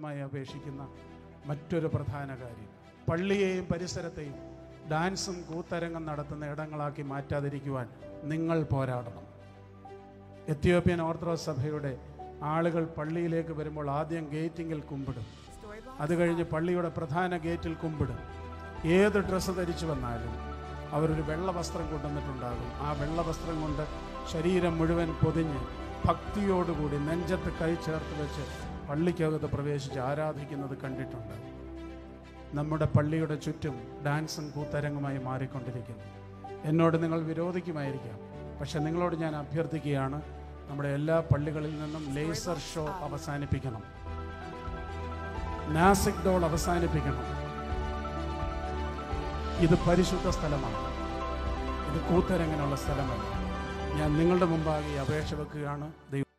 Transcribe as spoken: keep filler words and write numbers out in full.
അപേക്ഷിക്കുന്ന മറ്റൊരു പ്രധാന കാര്യം, പള്ളിയെയും പരിസരത്തെയും ഡാൻസും കൂത്തരങ്ങും നടത്തുന്ന ഇടങ്ങളാക്കി മാറ്റാതിരിക്കുവാൻ നിങ്ങൾ പോരാടണം. എത്യോപ്യൻ ഓർത്തഡോക്സ് സഭയുടെ ആളുകൾ പള്ളിയിലേക്ക് വരുമ്പോൾ ആദ്യം ഗേറ്റിങ്ങിൽ കുമ്പിടും, അത് കഴിഞ്ഞ് പള്ളിയുടെ പ്രധാന ഗേറ്റിൽ കുമ്പിടും. ഏത് ഡ്രസ്സ് ധരിച്ചു വന്നാലും അവരൊരു വെള്ള വസ്ത്രം കൊണ്ടുവന്നിട്ടുണ്ടാകും. ആ വെള്ള വസ്ത്രം കൊണ്ട് ശരീരം മുഴുവൻ പൊതിഞ്ഞ് ഭക്തിയോടുകൂടി നെഞ്ചത്ത് കൈ ചേർത്ത് വെച്ച് പള്ളിക്കകത്ത് പ്രവേശിച്ച് ആരാധിക്കുന്നത് കണ്ടിട്ടുണ്ട്. നമ്മുടെ പള്ളിയുടെ ചുറ്റും ഡാൻസും കൂത്തരങ്ങുമായി മാറിക്കൊണ്ടിരിക്കുന്നു. എന്നോട് നിങ്ങൾ വിരോധിക്കുമായിരിക്കാം, പക്ഷെ നിങ്ങളോട് ഞാൻ അഭ്യർത്ഥിക്കുകയാണ്, നമ്മുടെ എല്ലാ പള്ളികളിൽ നിന്നും ലേസർ ഷോ അവസാനിപ്പിക്കണം, നാസിക് ഡോൾ അവസാനിപ്പിക്കണം. ഇത് പരിശുദ്ധ സ്ഥലമാണ്, ഇത് കൂത്തരങ്ങിനുള്ള സ്ഥലമല്ല. ഞാൻ നിങ്ങളുടെ മുമ്പാകെ അപേക്ഷ വെക്കുകയാണ്. ദൈവം